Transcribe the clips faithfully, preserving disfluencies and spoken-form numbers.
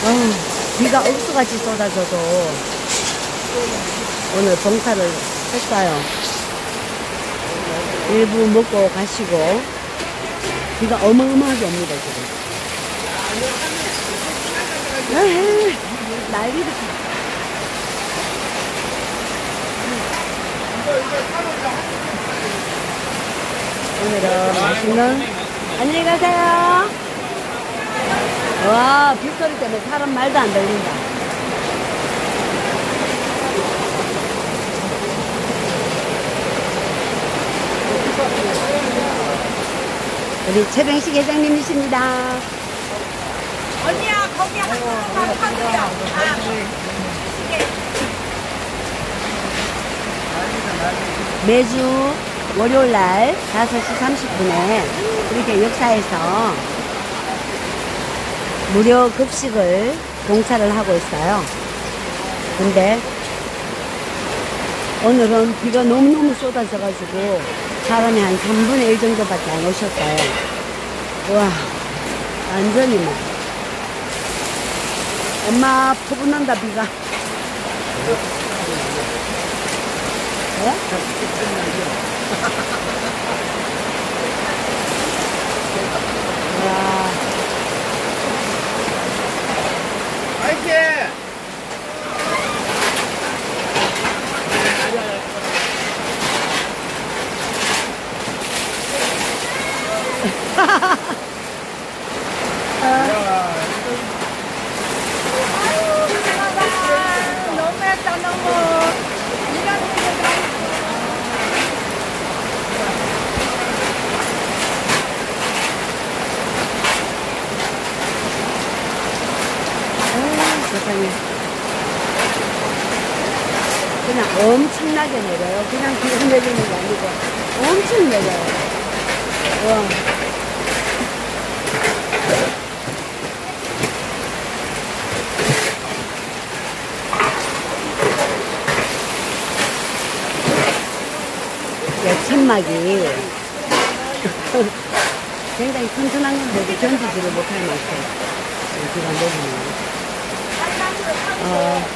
어우, 비가 억수같이 쏟아져도 오늘 봉사를 했어요. 일부 먹고 가시고 비가 어마어마하게 옵니다 지금. 에이, 난리다. 오늘은 맛있는 안녕히 가세요. 와, 빗소리 때문에 사람 말도 안 들린다. 우리 최병식 회장님이십니다. 언니야, 거기 한 번만 타세요. 아, 매주 월요일날 다섯 시 삼십 분에 이렇게 역사에서 무료 급식을 봉사를 하고 있어요. 근데 오늘은 비가 너무너무 쏟아져가지고 사람이 한 삼분의 일 정도밖에 안 오셨어요. 와, 완전히 뭐. 엄마 포근한다 비가. 네? 와. 화이팅! 너무했다, 너무. 이런 일을 아, 세상에. 그냥 엄청나게 내려요. 그냥 비가 내리는 게 아니고 엄청 내려요. 와. 천막이 굉장히 튼튼한 건데도 견디지를 못할 만큼 비가 내리네요. 어.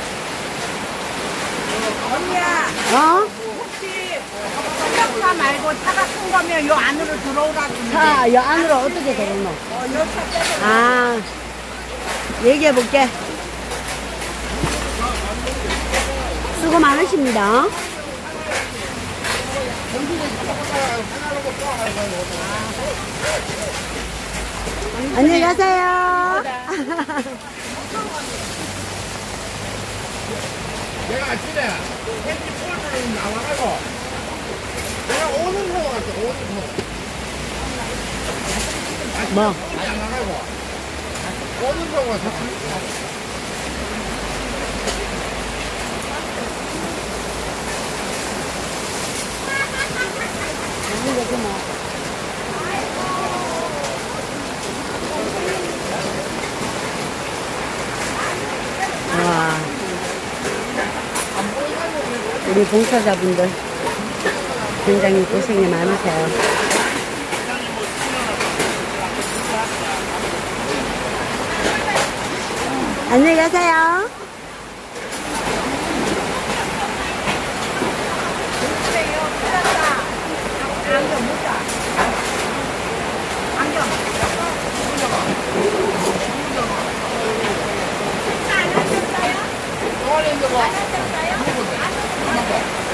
언니야, 어? 혹시 수영차 말고 차가 큰 거면 요 안으로 들어오라고. 자, 여 안으로 어떻게 들어오노? 어, 요차 빼서. 아, 얘기해 볼게. 수고 많으십니다. 안녕히 가세요. 내가 아침에 햇빛 폴드를 나와가지고 내가 오는 거 같아. 오는 거. 뭐? 안 나가고 오는 거 같아. 와, 우리 봉사자분들 굉장히 고생이 많으세요. 안녕히 가세요. 안경 모자. 안경. 안 하셨어요? 안 하셨어요?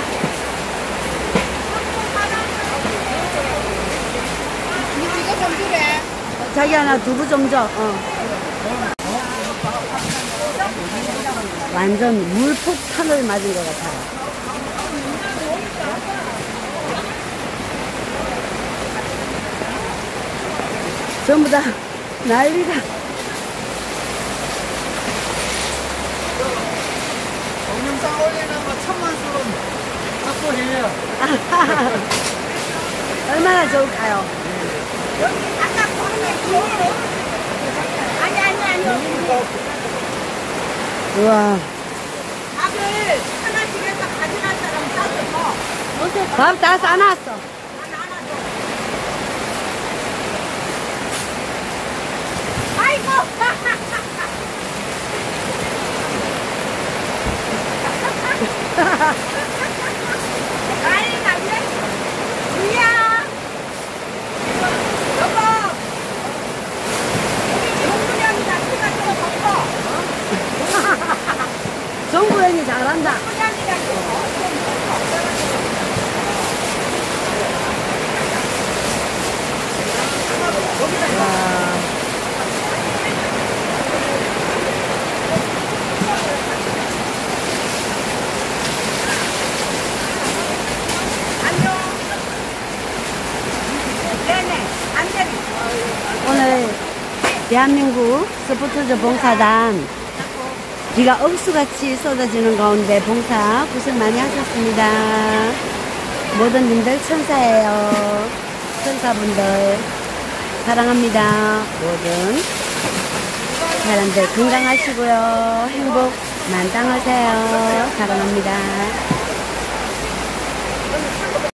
이거 좀 주래. 자기 하나 두부 좀 줘. 어. 완전 물폭탄을 맞은 것 같아요. 전부 다 난리다. 동영상 올리는 거 천만 수로 확보해요. 얼마나 좋을까요? 여기 아까 보는 거 아니 아니 아니. 우와. 밥을 하나씩 해서 가져갈 사람 싸서 밥 다 싸놨어. 아이고. 아이 남자 이야 여보 우리 용분양이다 키가 좀더 커. 정구현이 잘한다. 용분양이다 와. 안녕. 네네 안녕. 오늘 대한민국 스포츠조 봉사단 비가 억수같이 쏟아지는 가운데 봉사 고생 많이 하셨습니다. 모든 님들 천사예요. 천사분들 사랑합니다. 모든 사람들 건강하시고요. 행복 만땅하세요. 사랑합니다.